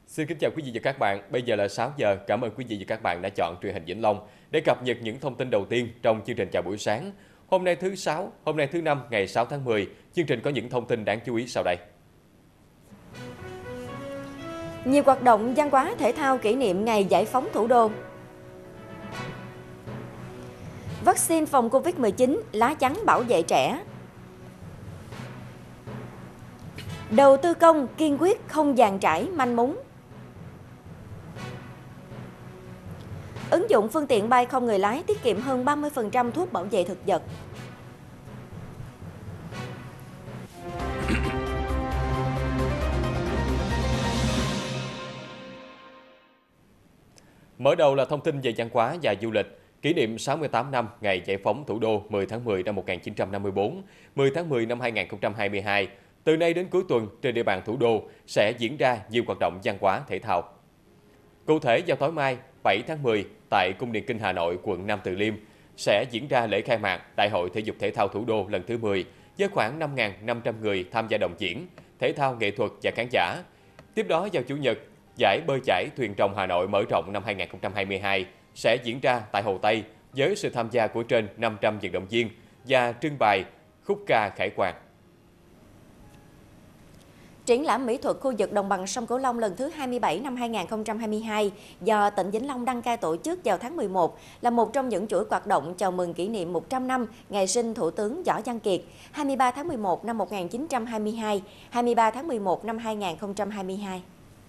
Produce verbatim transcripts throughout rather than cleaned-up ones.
Xin kính chào quý vị và các bạn. Bây giờ là sáu giờ. Cảm ơn quý vị và các bạn đã chọn truyền hình Vĩnh Long để cập nhật những thông tin đầu tiên trong chương trình chào buổi sáng. Hôm nay thứ sáu, hôm nay thứ năm ngày sáu tháng mười, chương trình có những thông tin đáng chú ý sau đây. Nhiều hoạt động văn hóa thể thao kỷ niệm ngày giải phóng thủ đô. Vaccine phòng Covid mười chín, lá chắn bảo vệ trẻ. Đầu tư công kiên quyết không dàn trải manh mún. Ứng dụng phương tiện bay không người lái tiết kiệm hơn ba mươi phần trăm thuốc bảo vệ thực vật. Mở đầu là thông tin về văn hóa và du lịch. Kỷ niệm sáu mươi tám năm ngày giải phóng thủ đô mười tháng mười năm một nghìn chín trăm năm mươi tư, mười tháng mười năm hai nghìn không trăm hai mươi hai. Từ nay đến cuối tuần, trên địa bàn thủ đô sẽ diễn ra nhiều hoạt động văn hóa thể thao. Cụ thể, vào tối mai, bảy tháng mười, tại Cung Điện Kinh Hà Nội, quận Nam Từ Liêm, sẽ diễn ra lễ khai mạc Đại hội Thể dục Thể thao Thủ đô lần thứ mười, với khoảng năm nghìn năm trăm người tham gia đồng diễn, thể thao, nghệ thuật và khán giả. Tiếp đó, vào Chủ nhật, giải bơi chải thuyền rồng Hà Nội mở rộng năm hai nghìn không trăm hai mươi hai sẽ diễn ra tại Hồ Tây với sự tham gia của trên năm trăm vận động viên và trưng bày khúc ca khải hoàn. Triển lãm mỹ thuật khu vực đồng bằng sông Cửu Long lần thứ hai mươi bảy năm hai nghìn không trăm hai mươi hai do tỉnh Vĩnh Long đăng cai tổ chức vào tháng mười một là một trong những chuỗi hoạt động chào mừng kỷ niệm một trăm năm ngày sinh Thủ tướng Võ Văn Kiệt hai mươi ba tháng mười một năm một nghìn chín trăm hai mươi hai, hai mươi ba tháng mười một năm hai nghìn không trăm hai mươi hai.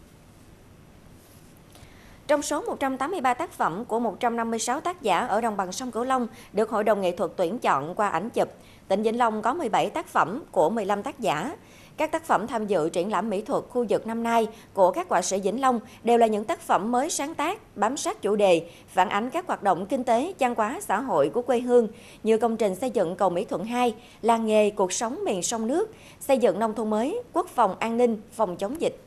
Trong số một trăm tám mươi ba tác phẩm của một trăm năm mươi sáu tác giả ở đồng bằng sông Cửu Long được Hội đồng nghệ thuật tuyển chọn qua ảnh chụp, tỉnh Vĩnh Long có mười bảy tác phẩm của mười lăm tác giả. Các tác phẩm tham dự triển lãm mỹ thuật khu vực năm nay của các họa sĩ Vĩnh Long đều là những tác phẩm mới sáng tác, bám sát chủ đề, phản ánh các hoạt động kinh tế, văn hóa, xã hội của quê hương như công trình xây dựng cầu Mỹ Thuận hai, làng nghề, cuộc sống miền sông nước, xây dựng nông thôn mới, quốc phòng an ninh, phòng chống dịch.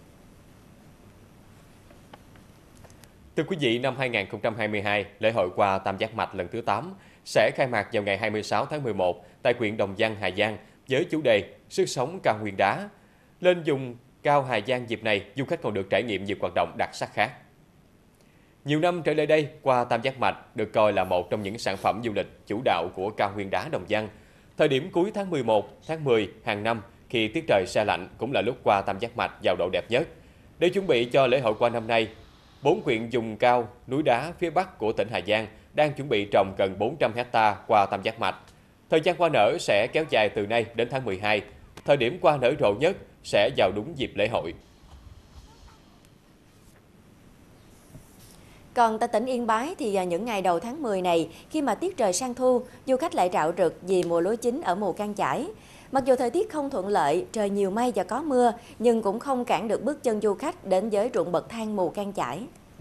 Thưa quý vị, năm hai nghìn không trăm hai mươi hai, lễ hội Hoa Tam Giác Mạch lần thứ tám sẽ khai mạc vào ngày hai mươi sáu tháng mười một tại huyện Đồng Văn, Hà Giang với chủ đề Sức sống cao nguyên đá. Lên vùng cao Hà Giang dịp này, du khách còn được trải nghiệm nhiều hoạt động đặc sắc khác. Nhiều năm trở lại đây, Hoa Tam Giác Mạch được coi là một trong những sản phẩm du lịch chủ đạo của cao nguyên đá Đồng Văn. Thời điểm cuối tháng mười một, tháng mười hàng năm, khi tiết trời se lạnh cũng là lúc Hoa Tam Giác Mạch vào độ đẹp nhất. Để chuẩn bị cho lễ hội Hoa năm nay, bốn huyện vùng cao, núi đá phía Bắc của tỉnh Hà Giang đang chuẩn bị trồng gần bốn trăm hecta hoa tam giác mạch. Thời gian hoa nở sẽ kéo dài từ nay đến tháng mười hai. Thời điểm hoa nở rộ nhất sẽ vào đúng dịp lễ hội. Còn tại tỉnh Yên Bái thì những ngày đầu tháng mười này, khi mà tiết trời sang thu, du khách lại rạo rực vì mùa lúa chín ở Mù Cang Chải. Mặc dù thời tiết không thuận lợi, trời nhiều mây và có mưa, nhưng cũng không cản được bước chân du khách đến với ruộng bậc thang Mù Cang Chải.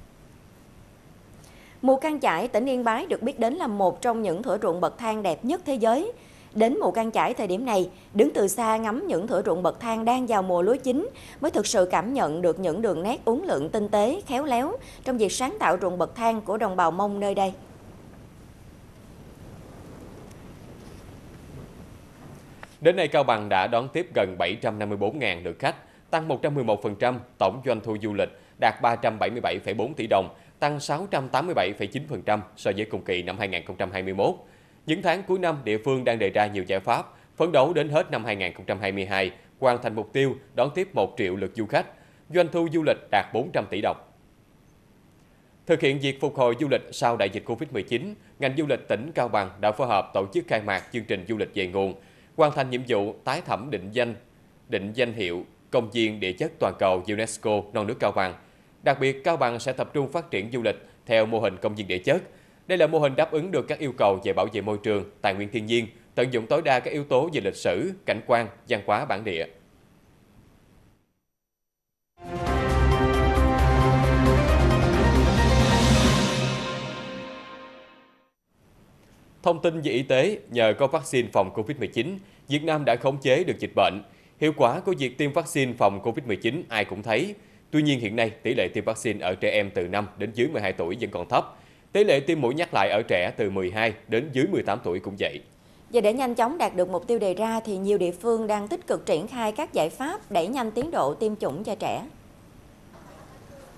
Mù Cang Chải, tỉnh Yên Bái được biết đến là một trong những thửa ruộng bậc thang đẹp nhất thế giới. Đến Mù Cang Chải thời điểm này, đứng từ xa ngắm những thửa ruộng bậc thang đang vào mùa lúa chín mới thực sự cảm nhận được những đường nét uốn lượn tinh tế, khéo léo trong việc sáng tạo ruộng bậc thang của đồng bào Mông nơi đây. Đến nay, Cao Bằng đã đón tiếp gần bảy trăm năm mươi tư nghìn lượt khách, tăng một trăm mười một phần trăm, tổng doanh thu du lịch đạt ba trăm bảy mươi bảy phẩy bốn tỷ đồng, tăng sáu trăm tám mươi bảy phẩy chín phần trăm so với cùng kỳ năm hai nghìn không trăm hai mươi mốt. Những tháng cuối năm, địa phương đang đề ra nhiều giải pháp, phấn đấu đến hết năm hai nghìn không trăm hai mươi hai, hoàn thành mục tiêu đón tiếp một triệu lượt du khách, doanh thu du lịch đạt bốn trăm tỷ đồng. Thực hiện việc phục hồi du lịch sau đại dịch Covid mười chín, ngành du lịch tỉnh Cao Bằng đã phối hợp tổ chức khai mạc chương trình du lịch về nguồn, hoàn thành nhiệm vụ tái thẩm định danh, định danh hiệu công viên địa chất toàn cầu UNESCO non nước Cao Bằng. Đặc biệt, Cao Bằng sẽ tập trung phát triển du lịch theo mô hình công viên địa chất. Đây là mô hình đáp ứng được các yêu cầu về bảo vệ môi trường, tài nguyên thiên nhiên, tận dụng tối đa các yếu tố về lịch sử, cảnh quan, văn hóa bản địa. Thông tin về y tế, nhờ có vaccine phòng Covid mười chín, Việt Nam đã khống chế được dịch bệnh. Hiệu quả của việc tiêm vaccine phòng Covid mười chín ai cũng thấy. Tuy nhiên hiện nay, tỷ lệ tiêm vaccine ở trẻ em từ năm đến dưới mười hai tuổi vẫn còn thấp. Tỷ lệ tiêm mũi nhắc lại ở trẻ từ mười hai đến dưới mười tám tuổi cũng vậy. Và để nhanh chóng đạt được mục tiêu đề ra thì nhiều địa phương đang tích cực triển khai các giải pháp đẩy nhanh tiến độ tiêm chủng cho trẻ.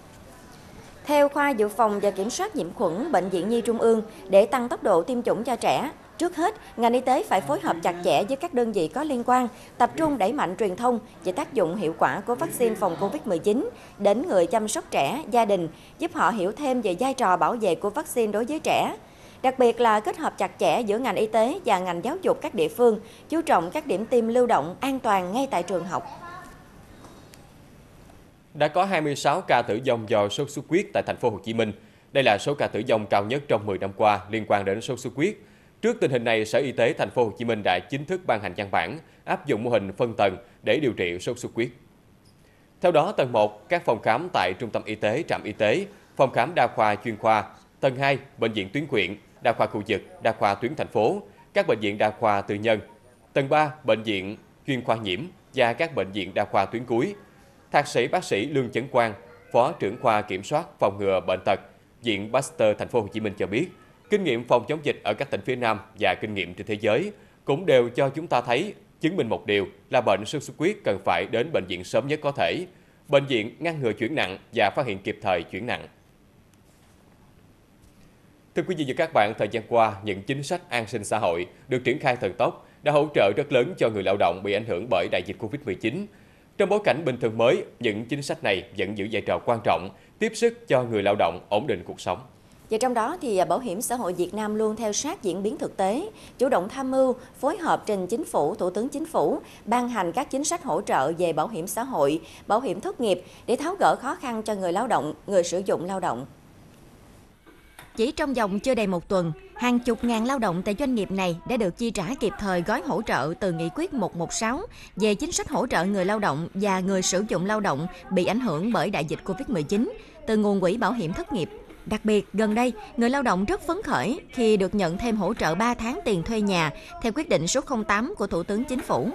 Theo khoa dự phòng và kiểm soát nhiễm khuẩn Bệnh viện Nhi Trung ương, để tăng tốc độ tiêm chủng cho trẻ, trước hết, ngành y tế phải phối hợp chặt chẽ với các đơn vị có liên quan, tập trung đẩy mạnh truyền thông về tác dụng hiệu quả của vaccine phòng Covid mười chín đến người chăm sóc trẻ, gia đình, giúp họ hiểu thêm về vai trò bảo vệ của vaccine đối với trẻ. Đặc biệt là kết hợp chặt chẽ giữa ngành y tế và ngành giáo dục các địa phương, chú trọng các điểm tiêm lưu động an toàn ngay tại trường học. Đã có hai mươi sáu ca tử vong do sốt xuất huyết tại thành phố Hồ Chí Minh. Đây là số ca tử vong cao nhất trong mười năm qua liên quan đến sốt xuất huyết. Trước tình hình này, Sở Y tế thành phố Hồ Chí Minh đã chính thức ban hành văn bản áp dụng mô hình phân tầng để điều trị sốt xuất huyết. Theo đó, tầng một, các phòng khám tại trung tâm y tế, trạm y tế, phòng khám đa khoa chuyên khoa; tầng hai, bệnh viện tuyến huyện, đa khoa khu vực, đa khoa tuyến thành phố, các bệnh viện đa khoa tư nhân; tầng ba, bệnh viện chuyên khoa nhiễm và các bệnh viện đa khoa tuyến cuối. Thạc sĩ bác sĩ Lương Chấn Quang, Phó trưởng khoa kiểm soát phòng ngừa bệnh tật, Viện Pasteur thành phố Hồ Chí Minh cho biết, kinh nghiệm phòng chống dịch ở các tỉnh phía Nam và kinh nghiệm trên thế giới cũng đều cho chúng ta thấy chứng minh một điều là bệnh sốt xuất huyết cần phải đến bệnh viện sớm nhất có thể. Bệnh viện ngăn ngừa chuyển nặng và phát hiện kịp thời chuyển nặng. Thưa quý vị và các bạn, thời gian qua, những chính sách an sinh xã hội được triển khai thần tốc đã hỗ trợ rất lớn cho người lao động bị ảnh hưởng bởi đại dịch Covid mười chín. Trong bối cảnh bình thường mới, những chính sách này vẫn giữ vai trò quan trọng, tiếp sức cho người lao động ổn định cuộc sống. Và trong đó thì Bảo hiểm xã hội Việt Nam luôn theo sát diễn biến thực tế, chủ động tham mưu, phối hợp trình Chính phủ, Thủ tướng Chính phủ, ban hành các chính sách hỗ trợ về bảo hiểm xã hội, bảo hiểm thất nghiệp để tháo gỡ khó khăn cho người lao động, người sử dụng lao động. Chỉ trong vòng chưa đầy một tuần, hàng chục ngàn lao động tại doanh nghiệp này đã được chi trả kịp thời gói hỗ trợ từ Nghị quyết một một sáu về chính sách hỗ trợ người lao động và người sử dụng lao động bị ảnh hưởng bởi đại dịch Covid mười chín từ nguồn quỹ bảo hiểm thất nghiệp. Đặc biệt, gần đây, người lao động rất phấn khởi khi được nhận thêm hỗ trợ ba tháng tiền thuê nhà theo quyết định số không tám của Thủ tướng Chính phủ.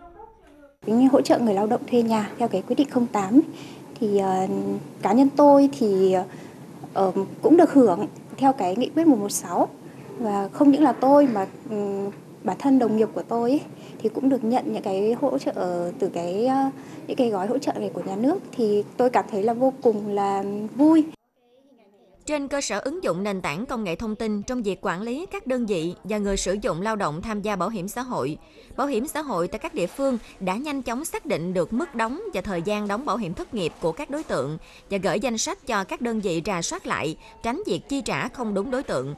Hỗ trợ người lao động thuê nhà theo cái quyết định không tám thì uh, cá nhân tôi thì uh, cũng được hưởng theo cái nghị quyết một một sáu, và không những là tôi mà um, bản thân đồng nghiệp của tôi ấy, thì cũng được nhận những cái hỗ trợ từ cái uh, những cái gói hỗ trợ này của nhà nước, thì tôi cảm thấy là vô cùng là vui. Trên cơ sở ứng dụng nền tảng công nghệ thông tin trong việc quản lý các đơn vị và người sử dụng lao động tham gia bảo hiểm xã hội, bảo hiểm xã hội tại các địa phương đã nhanh chóng xác định được mức đóng và thời gian đóng bảo hiểm thất nghiệp của các đối tượng và gửi danh sách cho các đơn vị rà soát lại, tránh việc chi trả không đúng đối tượng.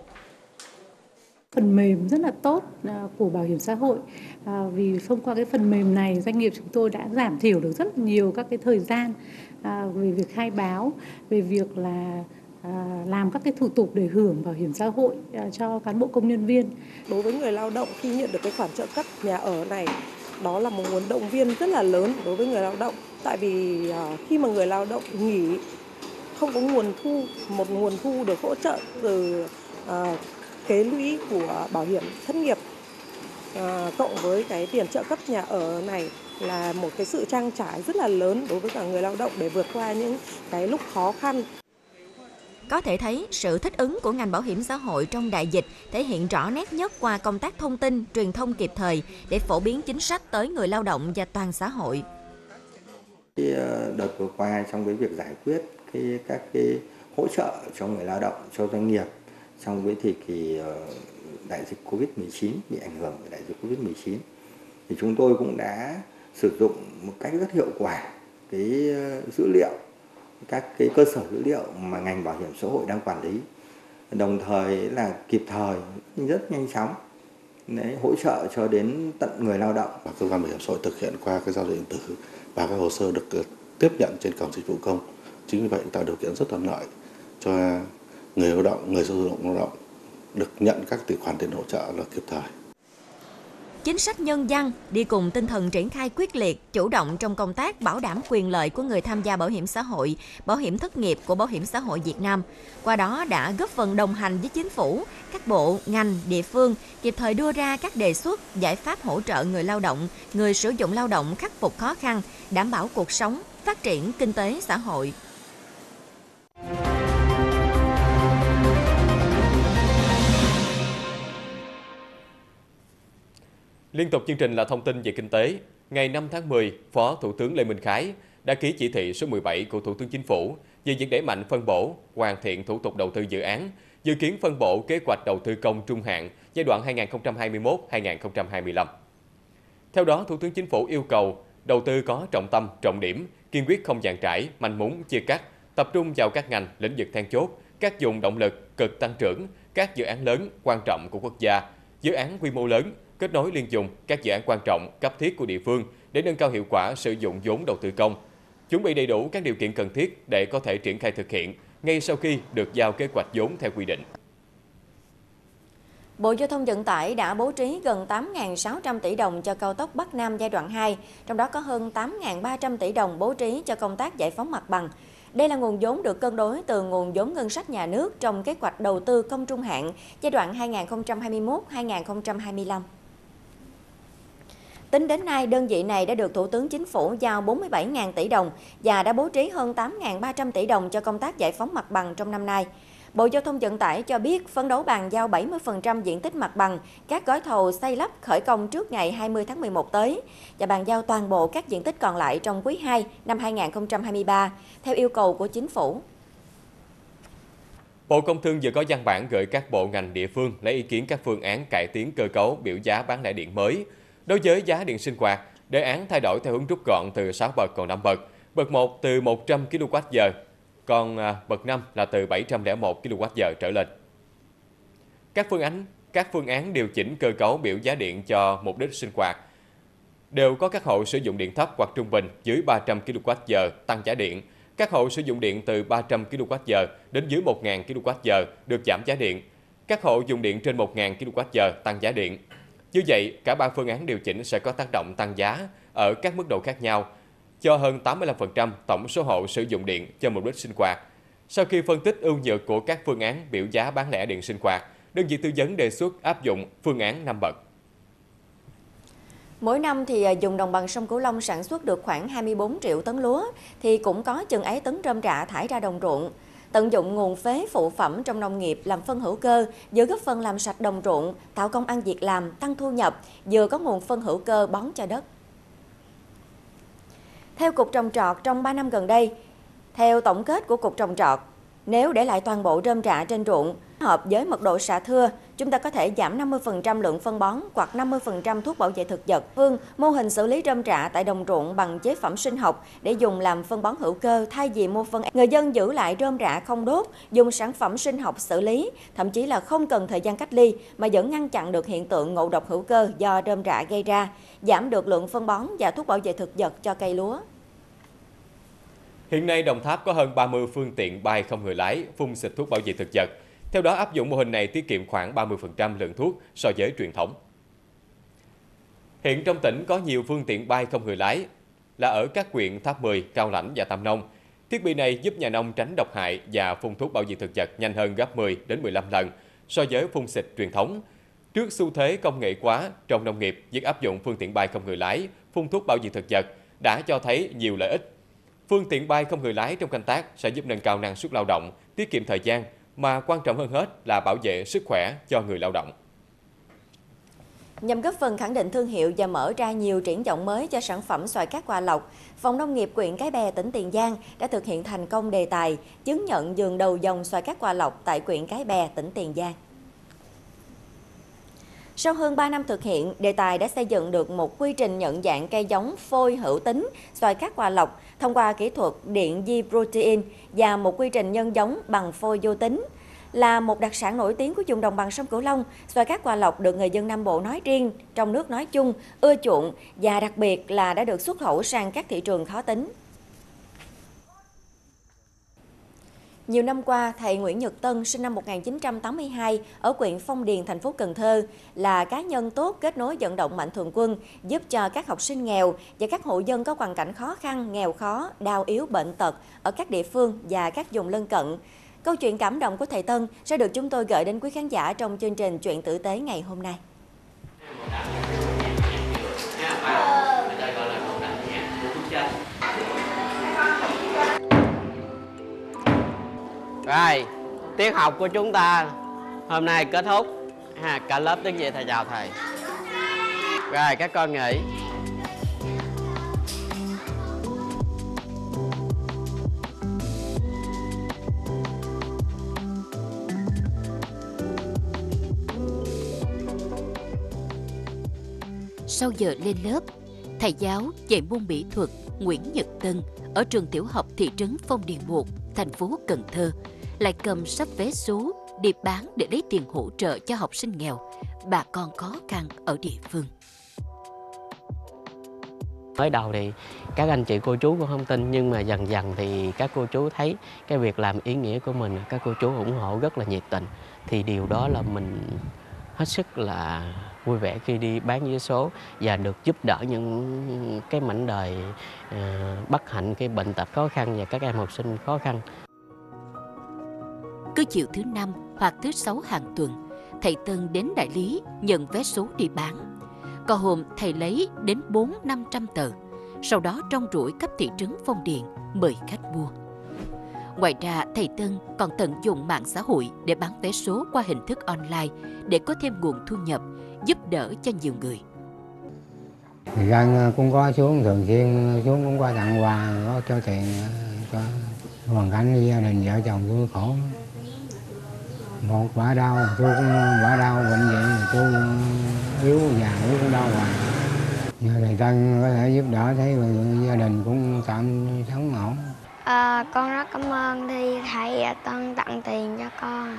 Phần mềm rất là tốt của bảo hiểm xã hội, vì thông qua cái phần mềm này doanh nghiệp chúng tôi đã giảm thiểu được rất nhiều các cái thời gian về việc khai báo, về việc là À, làm các cái thủ tục để hưởng bảo hiểm xã hội à, cho cán bộ công nhân viên. Đối với người lao động khi nhận được cái khoản trợ cấp nhà ở này, đó là một nguồn động viên rất là lớn đối với người lao động. Tại vì à, khi mà người lao động nghỉ, không có nguồn thu, một nguồn thu được hỗ trợ từ à, kế lũy của bảo hiểm thất nghiệp, à, cộng với cái tiền trợ cấp nhà ở này là một cái sự trang trải rất là lớn đối với cả người lao động để vượt qua những cái lúc khó khăn. Có thể thấy, sự thích ứng của ngành bảo hiểm xã hội trong đại dịch thể hiện rõ nét nhất qua công tác thông tin, truyền thông kịp thời để phổ biến chính sách tới người lao động và toàn xã hội. Đợt vừa qua trong cái việc giải quyết cái, các cái hỗ trợ cho người lao động, cho doanh nghiệp trong cái thời kỳ đại dịch Covid mười chín, bị ảnh hưởng bởi đại dịch Covid mười chín, thì chúng tôi cũng đã sử dụng một cách rất hiệu quả cái dữ liệu, các cái cơ sở dữ liệu mà ngành bảo hiểm xã hội đang quản lý, đồng thời là kịp thời, rất nhanh chóng đấy, hỗ trợ cho đến tận người lao động. Cơ quan bảo hiểm xã hội thực hiện qua cái giao dịch điện tử và các hồ sơ được tiếp nhận trên cổng dịch vụ công. Chính vì vậy tạo điều kiện rất thuận lợi cho người lao động, người sử dụng lao động được nhận các tài khoản tiền hỗ trợ là kịp thời. Chính sách nhân văn đi cùng tinh thần triển khai quyết liệt, chủ động trong công tác bảo đảm quyền lợi của người tham gia bảo hiểm xã hội, bảo hiểm thất nghiệp của Bảo hiểm xã hội Việt Nam. Qua đó đã góp phần đồng hành với chính phủ, các bộ, ngành, địa phương, kịp thời đưa ra các đề xuất, giải pháp hỗ trợ người lao động, người sử dụng lao động khắc phục khó khăn, đảm bảo cuộc sống, phát triển kinh tế xã hội. Liên tục chương trình là thông tin về kinh tế. Ngày năm tháng mười, Phó Thủ tướng Lê Minh Khái đã ký chỉ thị số mười bảy của Thủ tướng Chính phủ về việc đẩy mạnh phân bổ, hoàn thiện thủ tục đầu tư dự án, dự kiến phân bổ kế hoạch đầu tư công trung hạn giai đoạn hai nghìn không trăm hai mươi mốt đến hai nghìn không trăm hai mươi lăm. Theo đó, Thủ tướng Chính phủ yêu cầu đầu tư có trọng tâm, trọng điểm, kiên quyết không dàn trải, manh mún, chia cắt, tập trung vào các ngành, lĩnh vực then chốt, các vùng động lực, cực tăng trưởng, các dự án lớn, quan trọng của quốc gia, dự án quy mô lớn, kết nối liên vùng, các dự án quan trọng, cấp thiết của địa phương để nâng cao hiệu quả sử dụng vốn đầu tư công, chuẩn bị đầy đủ các điều kiện cần thiết để có thể triển khai thực hiện ngay sau khi được giao kế hoạch vốn theo quy định. Bộ Giao thông Vận tải đã bố trí gần tám nghìn sáu trăm tỷ đồng cho cao tốc Bắc Nam giai đoạn hai, trong đó có hơn tám nghìn ba trăm tỷ đồng bố trí cho công tác giải phóng mặt bằng. Đây là nguồn vốn được cân đối từ nguồn vốn ngân sách nhà nước trong kế hoạch đầu tư công trung hạn giai đoạn hai nghìn không trăm hai mươi mốt đến hai nghìn không trăm hai mươi lăm. Tính đến nay, đơn vị này đã được Thủ tướng Chính phủ giao bốn mươi bảy nghìn tỷ đồng và đã bố trí hơn tám nghìn ba trăm tỷ đồng cho công tác giải phóng mặt bằng trong năm nay. Bộ Giao thông Vận tải cho biết phấn đấu bàn giao bảy mươi phần trăm diện tích mặt bằng các gói thầu xây lắp khởi công trước ngày hai mươi tháng mười một tới và bàn giao toàn bộ các diện tích còn lại trong quý hai năm hai nghìn không trăm hai mươi ba theo yêu cầu của Chính phủ. Bộ Công Thương vừa có văn bản gửi các bộ ngành địa phương lấy ý kiến các phương án cải tiến cơ cấu biểu giá bán lẻ điện mới. Đối với giá điện sinh hoạt, đề án thay đổi theo hướng rút gọn từ sáu bậc còn năm bậc, bậc một từ một trăm ki lô oát giờ, còn bậc năm là từ bảy trăm lẻ một ki lô oát giờ trở lên. Các phương án các phương án điều chỉnh cơ cấu biểu giá điện cho mục đích sinh hoạt đều có các hộ sử dụng điện thấp hoặc trung bình dưới ba trăm ki lô oát giờ tăng giá điện, các hộ sử dụng điện từ ba trăm ki lô oát giờ đến dưới một nghìn ki lô oát giờ được giảm giá điện, các hộ dùng điện trên một nghìn ki lô oát giờ tăng giá điện. Như vậy, cả ba phương án điều chỉnh sẽ có tác động tăng giá ở các mức độ khác nhau cho hơn tám mươi lăm phần trăm tổng số hộ sử dụng điện cho mục đích sinh hoạt. Sau khi phân tích ưu nhược của các phương án biểu giá bán lẻ điện sinh hoạt, đơn vị tư vấn đề xuất áp dụng phương án năm bậc. Mỗi năm thì vùng đồng bằng sông Cửu Long sản xuất được khoảng hai mươi tư triệu tấn lúa, thì cũng có chừng ấy tấn rơm rạ thải ra đồng ruộng. Tận dụng nguồn phế phụ phẩm trong nông nghiệp làm phân hữu cơ, vừa góp phần làm sạch đồng ruộng, tạo công ăn việc làm, tăng thu nhập, vừa có nguồn phân hữu cơ bón cho đất. Theo Cục Trồng trọt, trong ba năm gần đây, theo tổng kết của Cục Trồng trọt, nếu để lại toàn bộ rơm rạ trên ruộng, hợp với mật độ xạ thưa, chúng ta có thể giảm năm mươi phần trăm lượng phân bón hoặc năm mươi phần trăm thuốc bảo vệ thực vật. Phương, mô hình xử lý rơm rạ tại đồng ruộng bằng chế phẩm sinh học để dùng làm phân bón hữu cơ thay vì mua phân. Người dân giữ lại rơm rạ không đốt, dùng sản phẩm sinh học xử lý, thậm chí là không cần thời gian cách ly mà vẫn ngăn chặn được hiện tượng ngộ độc hữu cơ do rơm rạ gây ra, giảm được lượng phân bón và thuốc bảo vệ thực vật cho cây lúa. Hiện nay, Đồng Tháp có hơn ba mươi phương tiện bay không người lái phun xịt thuốc bảo vệ thực vật. Theo đó, áp dụng mô hình này tiết kiệm khoảng ba mươi phần trăm lượng thuốc so với truyền thống. Hiện trong tỉnh có nhiều phương tiện bay không người lái là ở các huyện Tháp Mười, Cao Lãnh và Tam Nông. Thiết bị này giúp nhà nông tránh độc hại và phun thuốc bảo vệ thực vật nhanh hơn gấp mười đến mười lăm lần so với phun xịt truyền thống. Trước xu thế công nghệ quá trong nông nghiệp, việc áp dụng phương tiện bay không người lái phun thuốc bảo vệ thực vật đã cho thấy nhiều lợi ích. Phương tiện bay không người lái trong canh tác sẽ giúp nâng cao năng suất lao động, tiết kiệm thời gian, mà quan trọng hơn hết là bảo vệ sức khỏe cho người lao động. Nhằm góp phần khẳng định thương hiệu và mở ra nhiều triển vọng mới cho sản phẩm xoài cát Hòa Lộc, Phòng Nông nghiệp huyện Cái Bè, tỉnh Tiền Giang đã thực hiện thành công đề tài chứng nhận vườn đầu dòng xoài cát Hòa Lộc tại huyện Cái Bè, tỉnh Tiền Giang. Sau hơn ba năm thực hiện, đề tài đã xây dựng được một quy trình nhận dạng cây giống phôi hữu tính xoài cát Hòa Lộc thông qua kỹ thuật điện di protein và một quy trình nhân giống bằng phôi vô tính. Là một đặc sản nổi tiếng của vùng đồng bằng sông Cửu Long, xoài cát Hòa Lộc được người dân Nam Bộ nói riêng, trong nước nói chung, ưa chuộng và đặc biệt là đã được xuất khẩu sang các thị trường khó tính. Nhiều năm qua, thầy Nguyễn Nhật Tân, sinh năm một nghìn chín trăm tám mươi hai, ở huyện Phong Điền, thành phố Cần Thơ, là cá nhân tốt kết nối vận động mạnh thường quân, giúp cho các học sinh nghèo và các hộ dân có hoàn cảnh khó khăn, nghèo khó, đau yếu, bệnh tật ở các địa phương và các vùng lân cận. Câu chuyện cảm động của thầy Tân sẽ được chúng tôi gửi đến quý khán giả trong chương trình Chuyện Tử Tế ngày hôm nay. Rồi, tiết học của chúng ta hôm nay kết thúc. Ha, cả lớp đứng dậy thầy chào thầy. Rồi, các con nghỉ. sau giờ lên lớp, thầy giáo dạy môn mỹ thuật Nguyễn Nhật Tân ở trường tiểu học thị trấn Phong Điền một, thành phố Cần Thơ lại cầm sắp vé số đi bán để lấy tiền hỗ trợ cho học sinh nghèo, bà con khó khăn ở địa phương. Mới đầu thì các anh chị cô chú cũng không tin, nhưng mà dần dần thì các cô chú thấy cái việc làm ý nghĩa của mình, các cô chú ủng hộ rất là nhiệt tình. Thì điều đó là mình hết sức là vui vẻ khi đi bán vé số và được giúp đỡ những cái mảnh đời uh, bất hạnh, cái bệnh tật khó khăn và các em học sinh khó khăn. Cứ chiều thứ năm hoặc thứ sáu hàng tuần, thầy Tân đến đại lý nhận vé số đi bán. Có hôm thầy lấy đến bốn năm trăm tờ, sau đó trong rủi khắp thị trấn Phong Điền mời khách mua. Ngoài ra, thầy Tân còn tận dụng mạng xã hội để bán vé số qua hình thức online để có thêm nguồn thu nhập, giúp đỡ cho nhiều người. Người dân cũng có xuống thường xuyên, xuống cũng qua tặng quà, có cho tiền cho hoàn cảnh gia đình vợ chồng tôi khổ. Một bả đau, tôi cũng bả đau bệnh viện, tôi yếu già yếu cũng đau hoài. Nhờ thầy Tân có thể giúp đỡ, thấy gia đình cũng tạm sống ổn. À, con rất cảm ơn thì thầy Tân tặng tiền cho con.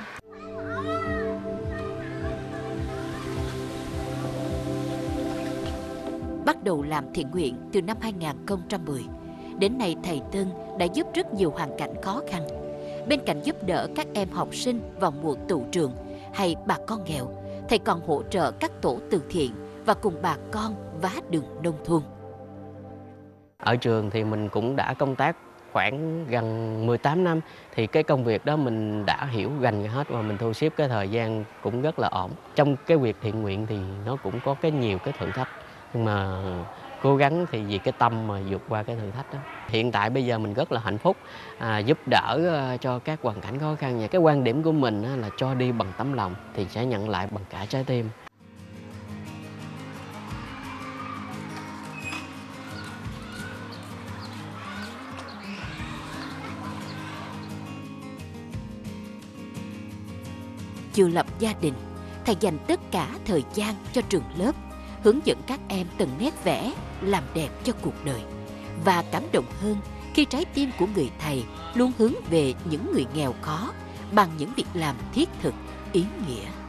Bắt đầu làm thiện nguyện từ năm hai nghìn không trăm mười. Đến nay thầy Tân đã giúp rất nhiều hoàn cảnh khó khăn. Bên cạnh giúp đỡ các em học sinh vào mùa tụ trường hay bà con nghèo, thầy còn hỗ trợ các tổ từ thiện và cùng bà con vá đường nông thôn. Ở trường thì mình cũng đã công tác khoảng gần mười tám năm, thì cái công việc đó mình đã hiểu gần hết và mình thu xếp cái thời gian cũng rất là ổn. Trong cái việc thiện nguyện thì nó cũng có cái nhiều cái thử thách, nhưng mà cố gắng thì vì cái tâm mà vượt qua cái thử thách đó. Hiện tại bây giờ mình rất là hạnh phúc, à, giúp đỡ cho các hoàn cảnh khó khăn. Và cái quan điểm của mình là cho đi bằng tấm lòng thì sẽ nhận lại bằng cả trái tim. Chưa lập gia đình, thầy dành tất cả thời gian cho trường lớp, hướng dẫn các em từng nét vẽ, làm đẹp cho cuộc đời. Và cảm động hơn khi trái tim của người thầy luôn hướng về những người nghèo khó bằng những việc làm thiết thực, ý nghĩa.